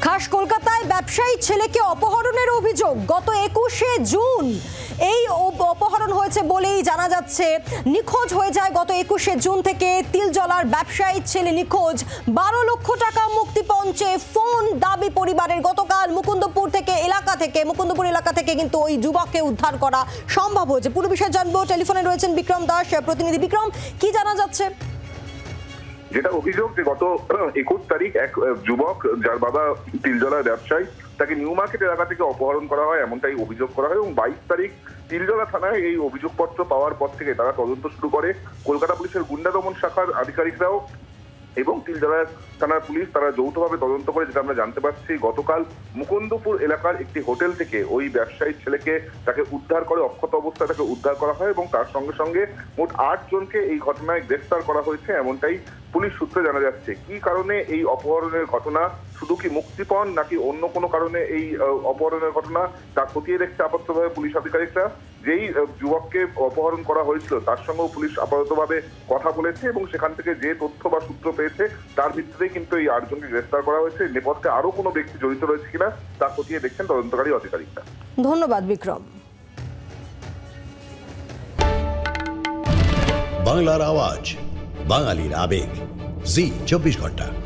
খাস কলকাতায় ব্যবসায়ী ছেলেকে অপহরণের অভিযোগ। গত 21শে জুন এই অপহরণ হয়েছে বলেই জানা যাচ্ছে। নিখোঁজ হয়ে যায় গত 21শে জুন থেকে। তিলজলার ব্যবসায়ী ছেলে নিখোঁজ। 12 লক্ষ টাকা মুক্তিপঞ্চে ফোন দাবি পরিবারের। গতকাল মুকুন্দপুর এলাকা থেকে কিন্তু ওই যুবককে উদ্ধার করা সম্ভব হয়েছে। পুরো বিষয় জানবো। টেলিফোনে রয়েছেন বিক্রম দাস, প্রতিনিধি। বিক্রম, কি জানা যাচ্ছে? যেটা অভিযোগ যে গত 21 তারিখ এক যুবক, যার বাবা তিলজলার ব্যবসায়ী, তাকে নিউ মার্কেট এলাকা থেকে অপহরণ করা হয়, এমনটাই অভিযোগ করা হয়। এবং 22 তারিখ তিলজলা থানায় এই অভিযোগপত্র পাওয়ার পর থেকে তারা তদন্ত শুরু করে। কলকাতা পুলিশের গুন্ডা দমন শাখার আধিকারিকরাও এবং তিলজলা থানার পুলিশ তারা যৌথভাবে তদন্ত করে। যেটা আমরা জানতে পারছি, গতকাল মুকুন্দপুর এলাকার একটি হোটেল থেকে ওই ব্যবসায়ী ছেলেকে তাকে উদ্ধার করে, অক্ষত অবস্থায় তাকে উদ্ধার করা হয় এবং তার সঙ্গে সঙ্গে মোট 8 জনকে এই ঘটনায় গ্রেফতার করা হয়েছে, এমনটাই পুলিশ সূত্রে জানা যাচ্ছে। কি কারণে এই অপহরণের ঘটনা, শুধু কি মুক্তিপণ নাকি অন্য কোনো কারণে এই অপহরণের ঘটনা, তা খতিয়ে দেখছে আপাততভাবে পুলিশ আধিকারিকরা। যেই যুবককে অপহরণ করা হয়েছিল তার সঙ্গেও পুলিশ আপাততভাবে কথা বলেছে এবং সেখান থেকে যে তথ্য বা সূত্র পেয়েছে তার ভিত্তিতেই কিন্তু এই 8 জনকে গ্রেফতার করা হয়েছে। নেপথ্যে আরো কোনো ব্যক্তি জড়িত রয়েছে কিনা তা খতিয়ে দেখছেন তদন্তকারী আধিকারিকরা। ধন্যবাদ বিক্রম। বাংলার আওয়াজ, বাঙালির আবেগ, জি 24 ঘন্টা।